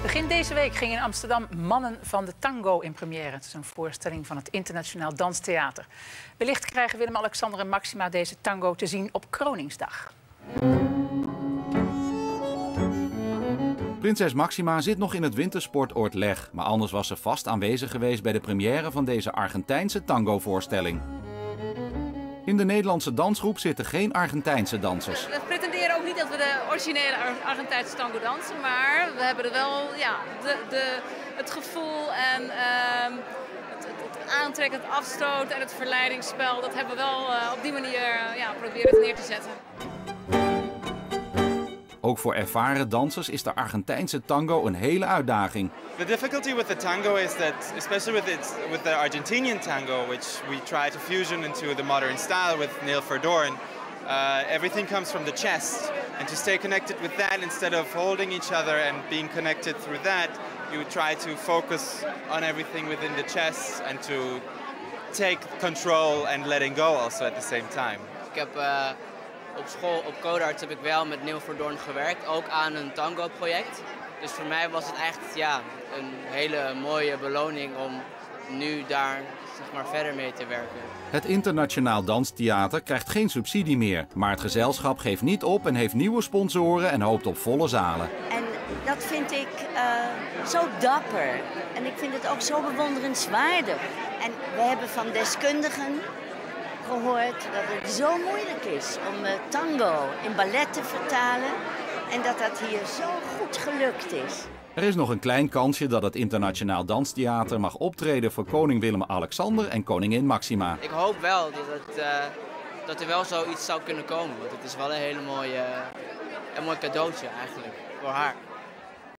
Begin deze week ging in Amsterdam Mannen van de Tango in première. Het is een voorstelling van het Internationaal Danstheater. Wellicht krijgen Willem-Alexander en Maxima deze tango te zien op Kroningsdag. Prinses Maxima zit nog in het wintersportoord Leg, maar anders was ze vast aanwezig geweest bij de première van deze Argentijnse tango-voorstelling. In de Nederlandse dansgroep zitten geen Argentijnse dansers. We pretenderen ook niet dat we de originele Argentijnse tango dansen, maar we hebben er wel het gevoel en het aantrekken, het afstoten en het verleidingsspel, dat hebben we wel op die manier proberen neer te zetten. Ook voor ervaren dansers is de Argentijnse tango een hele uitdaging. The difficulty with the tango is that, especially with the Argentinian tango, which we try to fusion into the modern style with Neil Verdorn, everything comes from the chest. And to stay connected with that, instead of holding each other and being connected through that, you try to focus on everything within the chest and to take control and letting go also at the same time. Ik heb op school, op Codarts, heb ik wel met Neil Verdorn gewerkt, ook aan een tango-project. Dus voor mij was het echt een hele mooie beloning om nu daar verder mee te werken. Het Internationaal Danstheater krijgt geen subsidie meer, maar het gezelschap geeft niet op en heeft nieuwe sponsoren en hoopt op volle zalen. En dat vind ik zo dapper en ik vind het ook zo bewonderenswaardig. En we hebben van deskundigen gehoord dat het zo moeilijk is om tango in ballet te vertalen en dat dat hier zo goed gelukt is. Er is nog een klein kansje dat het Internationaal Danstheater mag optreden voor koning Willem-Alexander en koningin Maxima. Ik hoop wel dat er wel zoiets zou kunnen komen, want het is wel een mooi cadeautje eigenlijk voor haar.